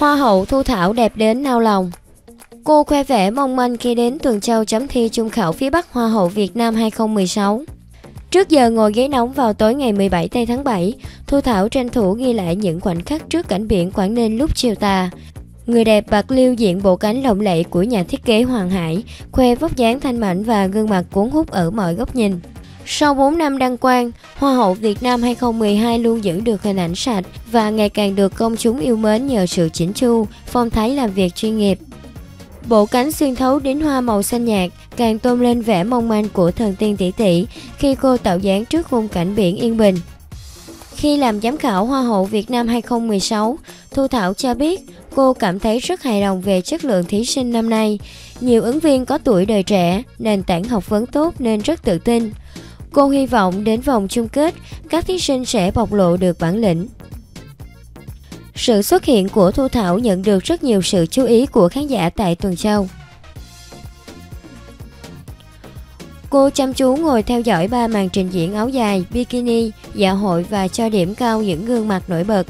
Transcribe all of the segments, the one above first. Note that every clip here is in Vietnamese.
Hoa hậu Thu Thảo đẹp đến nao lòng. Cô khoe vẻ mong manh khi đến Tuần Châu chấm thi chung khảo phía Bắc Hoa hậu Việt Nam 2016. Trước giờ ngồi ghế nóng vào tối ngày 17 tây tháng 7, Thu Thảo tranh thủ ghi lại những khoảnh khắc trước cảnh biển Quảng Ninh lúc chiều tà. Người đẹp Bạc Liêu diện bộ cánh lộng lẫy của nhà thiết kế Hoàng Hải, khoe vóc dáng thanh mảnh và gương mặt cuốn hút ở mọi góc nhìn. Sau 4 năm đăng quang, Hoa hậu Việt Nam 2012 luôn giữ được hình ảnh sạch và ngày càng được công chúng yêu mến nhờ sự chỉnh chu, phong thái làm việc chuyên nghiệp. Bộ cánh xuyên thấu đính hoa màu xanh nhạt càng tôn lên vẻ mong manh của thần tiên tỷ tỷ khi cô tạo dáng trước khung cảnh biển yên bình. Khi làm giám khảo Hoa hậu Việt Nam 2016, Thu Thảo cho biết cô cảm thấy rất hài lòng về chất lượng thí sinh năm nay. Nhiều ứng viên có tuổi đời trẻ, nền tảng học vấn tốt nên rất tự tin. Cô hy vọng đến vòng chung kết, các thí sinh sẽ bộc lộ được bản lĩnh. Sự xuất hiện của Thu Thảo nhận được rất nhiều sự chú ý của khán giả tại Tuần Châu. Cô chăm chú ngồi theo dõi 3 màn trình diễn áo dài, bikini, dạ hội và cho điểm cao những gương mặt nổi bật.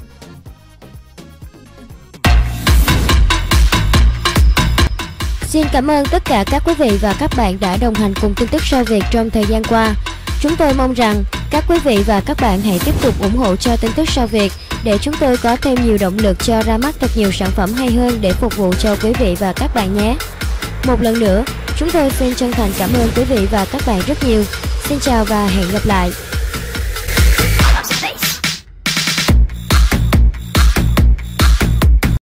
Xin cảm ơn tất cả các quý vị và các bạn đã đồng hành cùng tin tức Sao Việt trong thời gian qua. Chúng tôi mong rằng các quý vị và các bạn hãy tiếp tục ủng hộ cho tin tức Sao Việt để chúng tôi có thêm nhiều động lực cho ra mắt thật nhiều sản phẩm hay hơn để phục vụ cho quý vị và các bạn nhé. Một lần nữa, chúng tôi xin chân thành cảm ơn quý vị và các bạn rất nhiều. Xin chào và hẹn gặp lại.